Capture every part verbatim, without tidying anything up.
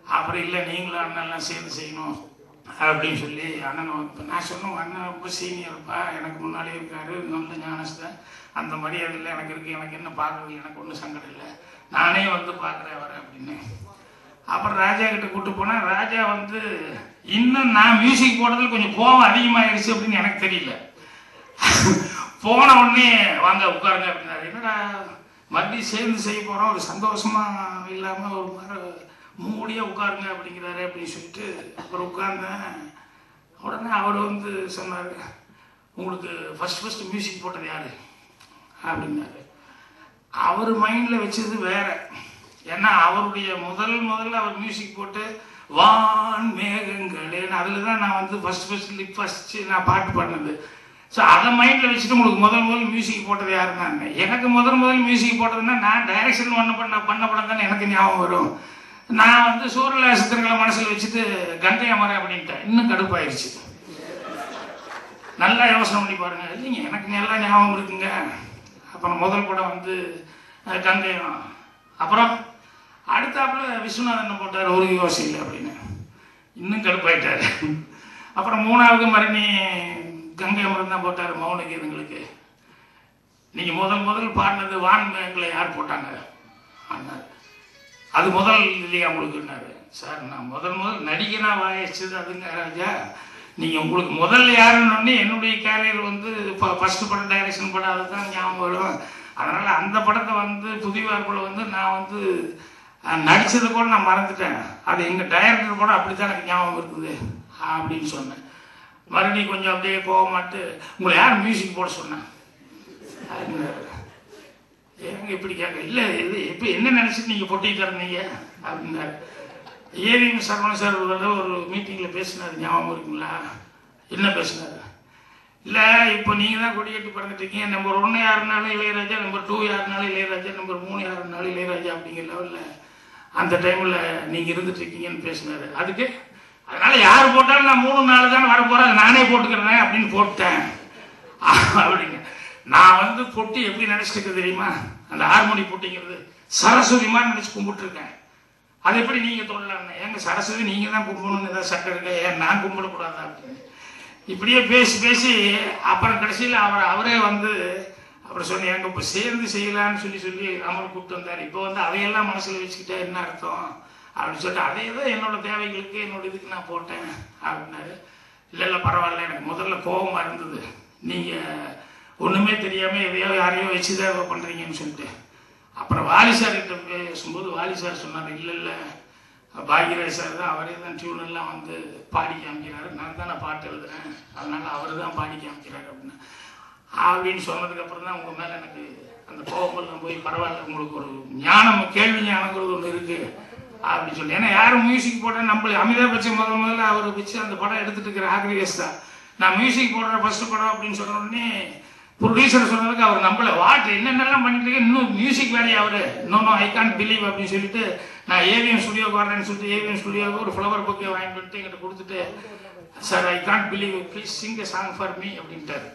அப்புறம் இல்லை நீங்களும் அண்ணெல்லாம் சேர்ந்து செய்யணும் அப்படின்னு சொல்லி அண்ணன் இப்போ நான் சொன்னோம் அண்ணன் ரொம்ப சீனியர்ப்பா, எனக்கு முன்னாலே இருக்காரு, நல்ல ஞானஸ்தான், அந்த மரியாதை இல்லை எனக்கு இருக்குது, எனக்கு என்ன பார்க்குறது, எனக்கு ஒன்றும் சங்கடம் இல்லை, நானே வந்து பார்க்குறேன் வரேன் அப்படின்னு. அப்புறம் ராஜா கிட்ட கூப்பிட்டு போனால் ராஜா வந்து இன்னும் நான் மியூசிக் போடுறதுல கொஞ்சம் கோபம் அதிகமாகிடுச்சு அப்படின்னு எனக்கு தெரியல. போன உடனே வாங்க உட்காருங்க அப்படின்னாரு. என்னடா மறுபடியும் சேர்ந்து செய்ய போகிறோம், ஒரு சந்தோஷமாக இல்லாமல் ஒரு மாதிரி மூடியாக உட்காருங்க அப்படிங்கிறாரு அப்படின்னு சொல்லிட்டு அப்புறம் உட்கார்ந்தேன். உடனே அவர் வந்து சொன்னார், உங்களுக்கு ஃபஸ்ட் ஃபஸ்ட்டு மியூசிக் போட்டது யார் அப்படின்னாரு. அவர் மைண்டில் வச்சது வேற. ஏன்னா அவருடைய முதல் முதல்ல அவர் மியூசிக் போட்டு வான் மேகங்களேன்னு அதில் தான் நான் வந்து ஃபஸ்ட் ஃபஸ்ட் லிப் ஃபஸ்ட்டு நான் பாட்டு பாடினது. ஸோ அதை மைண்டில் வச்சுட்டு உங்களுக்கு முதல் முதல் மியூசிக் போட்டது யாருன்னாங்க. எனக்கு முதல் முதல் மியூசிக் போட்டதுன்னா நான் டைரக்ஷன் பண்ண பண்ண பண்ண படம் தானே எனக்கு ஞாபகம் வரும். நான் வந்து சூரியல சித்திரங்களை மனசில் வச்சுட்டு கங்கை அமரேன் அப்படின்ட்டேன். இன்னும் கடுப்பாயிருச்சு. நல்லா யோசனை பண்ணி பாருங்க. இல்லைங்க எனக்கு நல்லா ஞாபகம் இருக்குங்க. அப்புறம் முதல் படம் வந்து கங்கையம், அப்புறம் அடுத்தாப்புல விஸ்வநாதன் போட்டார் ஒரு யோசனை அப்படின்னு, இன்னும் கடுப்பாயிட்டார். அப்புறம் மூணாவது மரணி கங்கை அமரன் தான் போட்டார் மௌன கீதங்களுக்கு. நீங்கள் முதல் முதல் பாடினது வான் மேகங்களை யார் போட்டாங்க அண்ணார், அது முதல் இல்லையா உங்களுக்குன்னாரு. சார் நான் முதல் முதல் நடிகனா வாயிச்சது அதுங்க ராஜா, நீங்கள் உங்களுக்கு முதல்ல யாருன்னு என்னுடைய கேரியர் வந்து இப்போ ஃபஸ்ட்டு படம் டைரக்ஷன் படம் அதை தான் ஞாபகம் வரும். அதனால் அந்த படத்தை வந்து புதிவார்க்குள்ள வந்து நான் வந்து நடித்தது கூட நான் மறந்துட்டேன், அது எங்கள் டைரக்டர் கூட அப்படி தான் எனக்கு ஞாபகம் இருக்குது அப்படின்னு சொன்னேன். மறுபடியும் கொஞ்சம் அப்படியே போக மாட்டு உங்களை யார் மியூசிக் போட சொன்னேன் அப்படின்னாரு. ஏங்க இப்படி கேட்க, இல்லை இது இப்போ என்ன நினச்சிட்டு நீங்கள் பொட்டிட்டு இருந்தீங்க அப்படின்னாரு. ஏவிஎம் சரவண சார் ஒரு மீட்டிங்கில் பேசினார், ஞாபகம் இருக்குங்களா? என்ன பேசினார்? இல்லை இப்போ நீங்கள் தான் கொடியேட்டு பிறந்துட்டீங்க, நம்பர் ஒன்று யாருனாலும் இளையராஜா, நம்பர் டூ யாருனாலும் இளையராஜா, நம்பர் மூணு யாருனாலும் இளையராஜா அப்படிங்கிற லெவலில் அந்த டைமில் நீங்கள் இருந்துட்டுருக்கீங்கன்னு பேசினார். அதுக்கு அதனால் யார் போட்டாலும் நான் மூணு நாலு தான் வரப்போகிறேன், நானே போட்டுக்கிறேன் அப்படின்னு போட்டேன் அப்படிங்க. நான் வந்து பொட்டி எப்படி நினச்சிட்டு தெரியுமா, அந்த ஹார்மோனி பொட்டிங்கிறது சரஸ்வதி மாதிரி நினச்சி கும்பிட்டுருக்கேன். அது எப்படி நீங்கள் தொடலான்னு, எங்க சரஸ்வதி நீங்கள் தான் கும்பிடணும்னு ஏதாவது சட்டம் இருக்க, ஏன் நான் கும்பிடக்கூடாது அப்படின்னு இப்படியே பேசி பேசி அப்புறம் கடைசியில் அவர் அவரே வந்து அப்புறம் சொன்னி எங்க இப்போ சேர்ந்து செய்யலான்னு சொல்லி சொல்லி அமர் கூப்பிட்டு வந்தார். இப்போ வந்து அதையெல்லாம் மனசில் வச்சுக்கிட்டே என்ன அர்த்தம் அப்படின்னு சொல்லிட்டு அதே தான் என்னோட தேவைகளுக்கு என்னோட இதுக்கு நான் போட்டேன் அப்படின்னாரு. இல்லை இல்லை பரவாயில்ல, எனக்கு முதல்ல கோபமாக இருந்தது, நீங்கள் ஒன்றுமே தெரியாமல் எதையோ யாரையோ வச்சு தான் பண்ணுறீங்கன்னு சொல்லிட்டு. அப்புறம் வாலி சார் கிட்ட பேசும்போது வாலி சார் சொன்னார், இல்லை இல்லை பாக்யராஜ் சார் தான், அவரே தான் டியூன் எல்லாம் வந்து பாடி காமிக்கிறாரு, நான் தான் நான் பாட்டு எழுதுறேன், அதனால அவர் தான் பாடி காமிக்கிறாரு அப்படின்னு அப்படின்னு சொன்னதுக்கப்புறம் தான் உங்கள் மேலே எனக்கு அந்த கோபமெல்லாம் போய் பரவாயில்ல, உங்களுக்கு ஒரு ஞானம் கேள்வி ஞானங்கிறது ஒன்று இருக்குது அப்படின்னு சொல்லி. ஏன்னா யாரும் மியூசிக் போட்டால் நம்மள அமிதாப் பச்சன் முதல் முதல்ல அவரை வச்சு அந்த படம் எடுத்துட்டு இருக்கிற ஆக்ரிவேஸ் தான். நான் மியூசிக் போடுற ஃபர்ஸ்ட் படம் அப்படின்னு சொன்ன உடனே ப்ரொடியூசர் சொன்னதுக்கு அவர் நம்மள வாட் என்னென்னலாம் பண்ணிட்டு இருக்கேன், இன்னும் மியூசிக் வேலையை அவர் இன்னொன்னு ஐ கான்ட் பிலீவ் அப்படின்னு சொல்லிட்டு நான் ஏவிஎம் ஸ்டுடியோக்கு வரேன்னு சொல்லிட்டு ஏவிஎம் ஸ்டுடியோவுக்கு ஒரு ஃப்ளவர் புக்கை வாங்கிட்டு வந்துட்டு எங்கிட்ட கொடுத்துட்டு, sir I can't believe please sing a song for me அப்படின்ட்டாரு.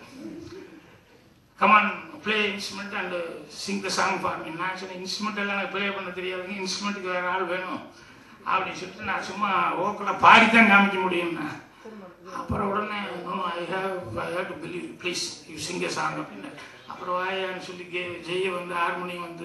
Come on play instrument and sing the song for me. நான் சொன்னேன் இன்ஸ்ட்ருமெண்ட் எல்லாம் எனக்கு ப்ளே பண்ண தெரியாதுங்க, இன்ஸ்ட்ருமெண்ட்டுக்கு வேறு ஆள் வேணும் அப்படின்னு சொல்லிட்டு நான் சும்மா ஓக்கலாக பாடித்தான் காமிக்க முடியும்னா. அப்புறம் உடனே I have I have to believe please you sing a song அப்படின்னு. அப்புறம் வாயான்னு சொல்லி கே ஜெய்யை வந்து ஹார்மோனியம் வந்து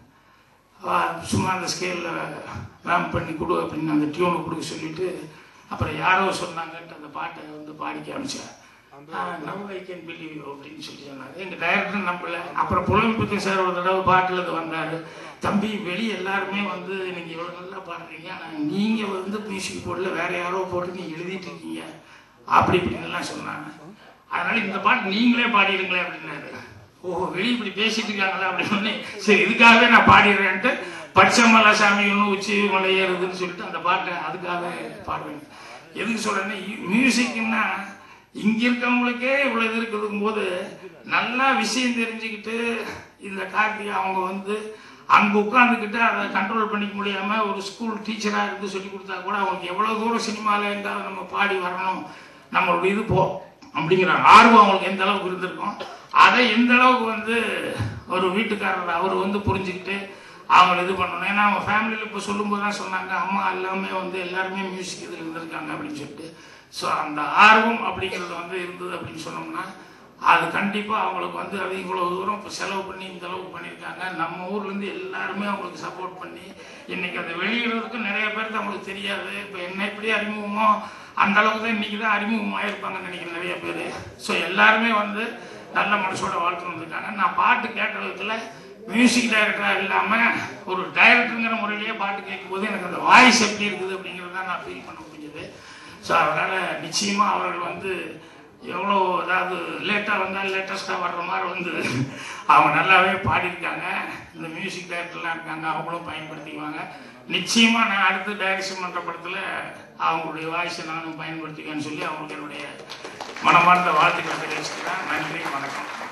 சும்மா அந்த ஸ்கேலில் ரேம் பண்ணி கொடு அப்படின்னு அந்த டியூனை கொடுக்க சொல்லிட்டு அப்புறம் யாரோ சொன்னாங்கன்ட்டு அந்த பாட்டை வந்து பாடி காமிச்சேன். நவ் ஐ கேன் பிலீவ் அப்படின்னு சொல்லி சொன்னாங்க. எங்கள் டைரக்டர் நம்பல. அப்புறம் புலமைப்புத்தி சார் ஒரு தடவை பாட்டில் இருந்து வந்தார், தம்பி வெளியே எல்லாருமே வந்து நீங்கள் இவ்வளோ நல்லா பாடுறீங்க, ஆனால் நீங்கள் வந்து மியூசிக் போடல வேறு யாரோ போட்டு நீங்கள் எழுதிட்டு இருக்கீங்க அப்படி இப்படின்லாம் சொன்னாங்க. அதனால இந்த பாட்டு நீங்களே பாடிடுங்களேன் அப்படின்னாரு. ஓஹோ வெளியே இப்படி பேசிட்டு இருக்காங்களா அப்படின்னு. சரி இதுக்காகவே நான் பாடிடுறேன்ட்டு பச்சைமலை சாமி ஒன்று உச்சி மலை ஏறுதுன்னு சொல்லிட்டு அந்த பாட்டை அதுக்காக பாடுவேன். எதுக்கு சொல்றேன்னா மியூசிக்னா இங்க இருக்கவங்களுக்கே இவ்வளவு இது இருக்குதுக்கும் போது நல்லா விஷயம் தெரிஞ்சுக்கிட்டு இந்த கார்த்திகை அவங்க வந்து அங்கே உட்காந்துக்கிட்டு அதை கண்ட்ரோல் பண்ணிக்க முடியாம ஒரு ஸ்கூல் டீச்சராக இருந்து சொல்லி கொடுத்தா கூட அவங்களுக்கு எவ்வளவு தூரம் சினிமாவில் இருந்தாலும் நம்ம பாடி வரணும் நம்மளோட இது போ அப்படிங்கிற ஆர்வம் அவங்களுக்கு எந்த அளவுக்கு இருந்திருக்கும், அதை எந்த அளவுக்கு வந்து ஒரு வீட்டுக்காரர் அவர் வந்து புரிஞ்சுக்கிட்டு அவங்கள இது பண்ணணும். ஏன்னா அவங்க ஃபேமிலியில் இப்போ சொல்லும்போது தான் சொன்னாங்க, அம்மா எல்லாமே வந்து எல்லாருமே மியூசிக் இதில் இருந்திருக்காங்க அப்படின்னு சொல்லிட்டு. ஸோ அந்த ஆர்வம் அப்படிங்கிறது வந்து இருந்தது அப்படின்னு சொன்னோம்னா அது கண்டிப்பாக அவங்களுக்கு வந்து அது இவ்வளோ தூரம் இப்போ செலவு பண்ணி இந்த அளவுக்கு பண்ணியிருக்காங்க. நம்ம ஊர்லேருந்து எல்லாருமே அவங்களுக்கு சப்போர்ட் பண்ணி இன்றைக்கி அதை வெளியிடுறதுக்கு நிறைய பேருக்கு அவங்களுக்கு தெரியாது. இப்போ என்ன எப்படி அறிமுகமோ அந்த அளவுக்கு தான் இன்றைக்கி தான் அறிமுகமாக இருப்பாங்கன்னு நினைக்கிறேன் நிறைய பேர். ஸோ எல்லாருமே வந்து நல்ல மனசோட வாழ்த்துன்னு வந்திருக்காங்க. நான் பாட்டு கேட்ட விதத்தில் மியூசிக் டைரக்டராக இல்லாமல் ஒரு டைரக்டருங்கிற முறையிலேயே பாட்டு கேட்கும்போது எனக்கு அந்த வாய்ஸ் எப்படி இருக்குது அப்படிங்கிறது தான் நான் ஃபீல் பண்ண முடிஞ்சது. ஸோ அதனால் நிச்சயமாக அவர்கள் வந்து எவ்வளோ அதாவது லேட்டாக வந்தால் லேட்டஸ்ட்டாக வர்ற மாதிரி வந்து அவங்க நல்லாவே பாடியிருக்காங்க. இந்த மியூசிக் டைரக்டர்லாம் இருக்காங்க, அவங்களும் பயன்படுத்திக்குவாங்க. நிச்சயமாக நான் அடுத்து டைரக்ஷன் பண்ணுற படத்தில் அவங்களுடைய வாய்ஸை நானும் பயன்படுத்திக்கன்னு சொல்லி அவங்களுக்கு என்னுடைய மனமார்ந்த வாழ்த்துக்களை தெரிவிச்சுக்கிறேன். நன்றி, வணக்கம்.